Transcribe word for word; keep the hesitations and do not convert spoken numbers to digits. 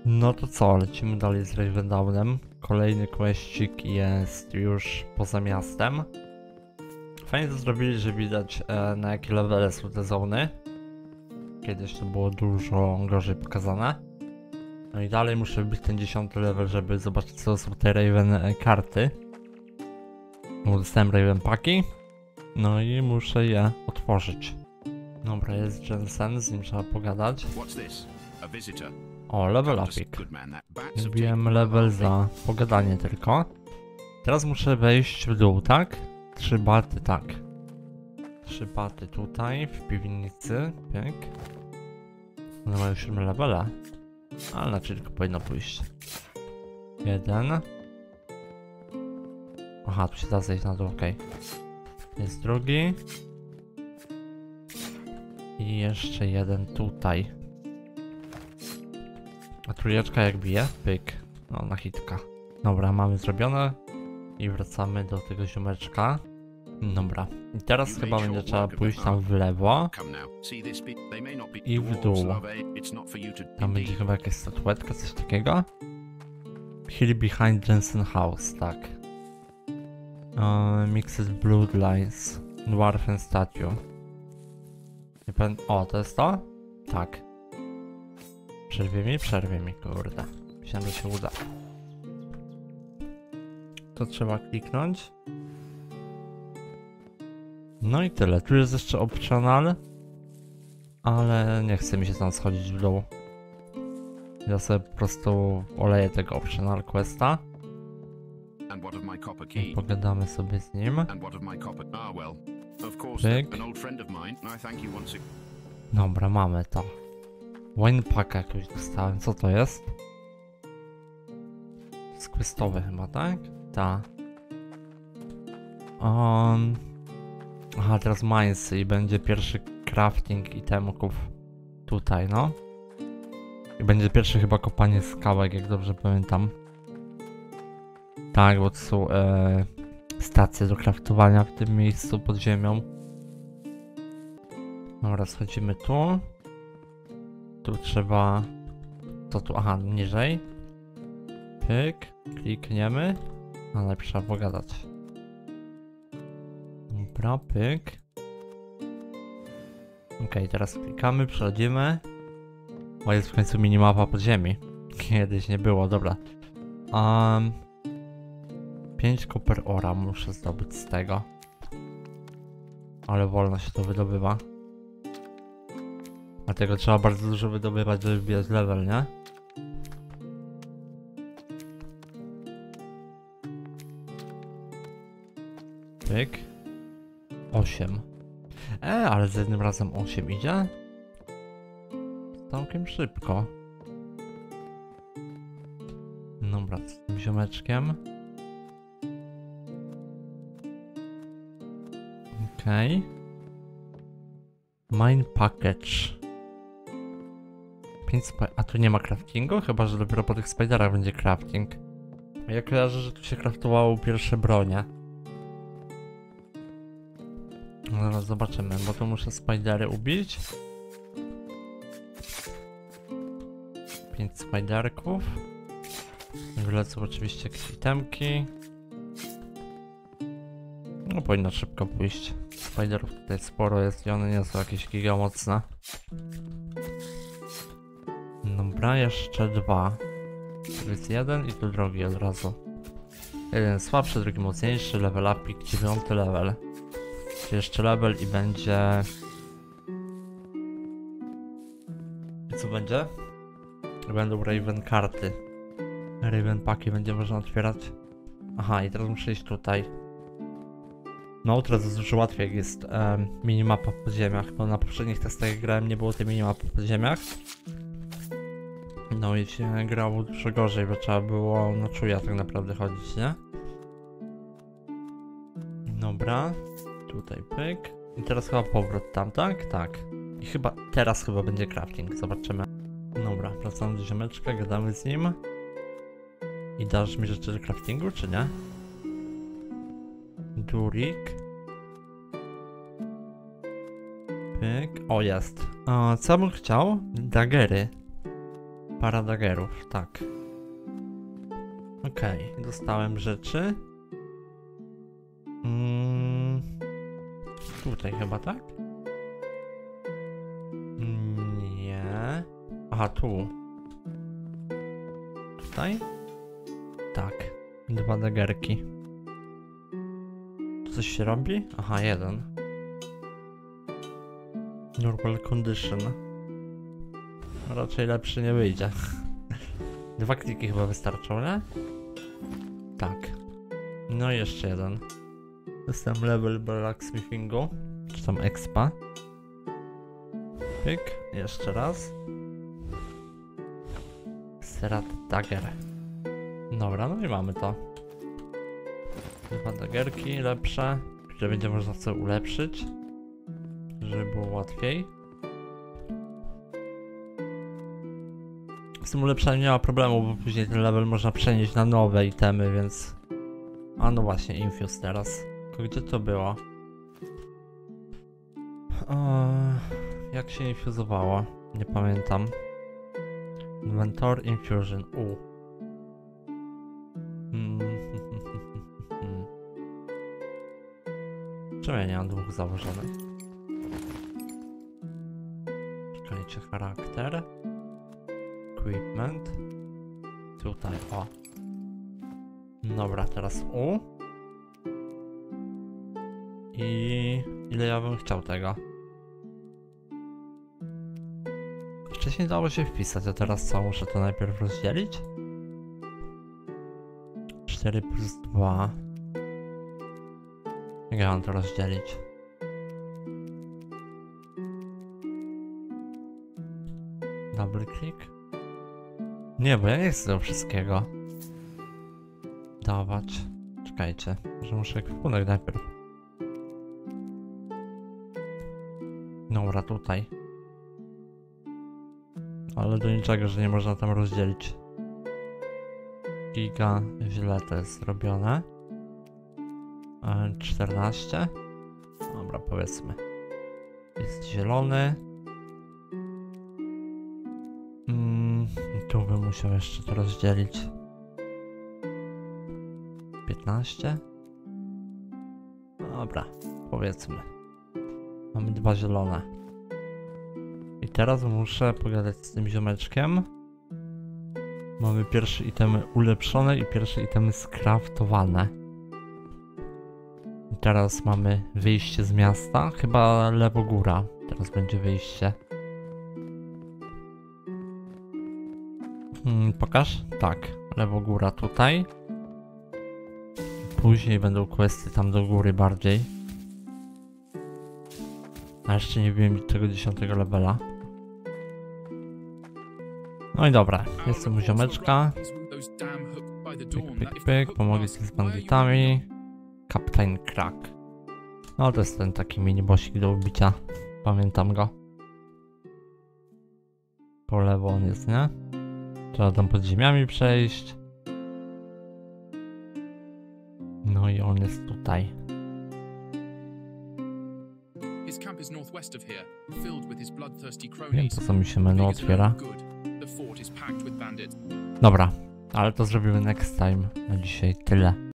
No to co, lecimy dalej z Ravendownem. Kolejny questik jest już poza miastem. Fajnie to zrobili, że widać e, na jakie levele są te zony. Kiedyś to było dużo gorzej pokazane. No i dalej muszę wbić ten dziesiąty level, żeby zobaczyć, co są te Raven e, karty. Dostałem Raven paki. No i muszę je otworzyć. Dobra, jest Jensen, z nim trzeba pogadać. O, level upik. Wbiłem level za pogadanie tylko. Teraz muszę wejść w dół, tak? Trzy baty, tak. Trzy baty tutaj, w piwnicy, pięk. No ma już siódme levela. Ale na tylko powinno pójść. Jeden. Aha, tu się da zejść na dół, okej. Okay. Jest drugi. I jeszcze jeden tutaj. A trójeczka jak bije? Pyk. No, na hitka. Dobra, mamy zrobione. I wracamy do tego ziomeczka. Dobra. I teraz chyba będzie trzeba pójść tam w lewo. I w dół. Tam będzie chyba jakaś statuetka, coś takiego. Hill behind Jensen House, tak. Uh, mixed Bloodlines. Dwarfen Statue. O, to jest to? Tak. Przerwie mi? Przerwie mi, kurde. Myślałem, że się uda. To trzeba kliknąć. No i tyle. Tu jest jeszcze optional. Ale nie chce mi się tam schodzić w dół. Ja sobie po prostu oleję tego optional questa. I pogadamy sobie z nim. Pyk. Dobra, mamy to. Wine packa jakoś dostałem. Co to jest? jest questowy chyba, tak? Ta. Um. Aha, teraz minesy i będzie pierwszy crafting itemków tutaj, no. I będzie pierwsze chyba kopanie skałek, jak dobrze pamiętam. Tak, bo to są e, stacje do craftowania w tym miejscu pod ziemią. Dobra, schodzimy tu. Tu trzeba... Co tu? Aha, niżej. Pyk. Klikniemy. Ale trzeba pogadać. Dobra, pyk. Ok, teraz klikamy, przechodzimy. O, jest w końcu minimapa podziemi. Kiedyś nie było, dobra. Um, pięć copper ora muszę zdobyć z tego. Ale wolno się to wydobywa. Dlatego trzeba bardzo dużo wydobywać, żeby wbijać level, nie? Pyk. osiem. E, ale z jednym razem osiem idzie? Całkiem szybko. Dobra, z tym ziomeczkiem. Okej. Okay. Mine package. pięć a tu nie ma craftingu? Chyba, że dopiero po tych spiderach będzie crafting. Ja kojarzę, że tu się craftowało pierwsze bronie. No zaraz zobaczymy, bo tu muszę spidery ubić. pięć spiderków. Wylecą oczywiście jakieś itemki. No powinno szybko pójść. Spiderów tutaj sporo jest i one nie są jakieś giga mocne. Dobra, jeszcze dwa. Tu jest jeden i tu drugi od razu. Jeden słabszy, drugi mocniejszy, level upik, dziewiąty level. Czyli jeszcze level i będzie... I co będzie? Będą Raven karty. Raven paki będzie można otwierać. Aha, i teraz muszę iść tutaj. No, teraz jest dużo łatwiej, jak jest um, minimapa w podziemiach, bo na poprzednich testach jak grałem nie było tej minimapy w podziemiach. No i się grało dużo gorzej, bo trzeba było na czuja tak naprawdę chodzić, nie? Dobra, tutaj pyk. I teraz chyba powrót tam, tak? Tak. I chyba, teraz chyba będzie crafting, zobaczymy. Dobra, wracamy do ziomeczka, gadamy z nim. I dasz mi rzeczy do craftingu, czy nie? Durik. Pyk. O, jest. O, co bym chciał? Dagery. Para dagerów, tak. Okej, okay, dostałem rzeczy. Mm, tutaj chyba, tak? Nie. Aha, tu. Tutaj? Tak. Dwa dagerki. Tu coś się robi? Aha, jeden. Normal condition. Raczej lepszy nie wyjdzie. Dwa kliki chyba wystarczą, nie? Tak. No i jeszcze jeden. Jestem level blacksmithingu. Czy tam expa. Pyk. Jeszcze raz. Serat dagger. Dobra, no i mamy to. Dwa daggerki lepsze, które będzie można sobie ulepszyć, żeby było łatwiej. Z tym ulepszaniem nie ma problemu, bo później ten level można przenieść na nowe itemy, więc... A no właśnie, infuse teraz. Tylko gdzie to było? O, jak się infuzowało? Nie pamiętam. Inventor Infusion. U. Hmm. Czemu ja nie mam dwóch założonych? Czekajcie, charakter. Equipment. Tutaj, o. Dobra, teraz U. I ile ja bym chciał tego? Wcześniej dało się wpisać, a teraz co? Muszę to najpierw rozdzielić? cztery plus dwa. Jak ja mam to rozdzielić? Double click? Nie, bo ja nie chcę tego wszystkiego dawać. Czekajcie, że muszę ekwipunek najpierw. Dobra, tutaj. Ale do niczego, że nie można tam rozdzielić. Giga, źle to jest zrobione. czternaście. Dobra, powiedzmy. Jest zielony. Mm, tu bym musiał jeszcze to rozdzielić. piętnaście. Dobra, powiedzmy. Mamy dwa zielone. I teraz muszę pogadać z tym ziomeczkiem. Mamy pierwsze itemy ulepszone i pierwsze itemy skraftowane. I teraz mamy wyjście z miasta. Chyba lewo góra. Teraz będzie wyjście. Hmm, pokaż? Tak, lewo góra tutaj. Później będą questy tam do góry bardziej. A jeszcze nie wiem tego dziesiątego levela. No i dobra, jestem u ziomeczka. Pyk, pyk, pyk, pomogę ci z banditami. Captain Crack. No to jest ten taki mini bossik do ubicia. Pamiętam go. Po lewo on jest, nie? Trzeba tam pod ziemiami przejść. No i on jest tutaj. Nie wiem, po co mi się menu otwiera. Dobra, ale to zrobimy next time. Na dzisiaj tyle.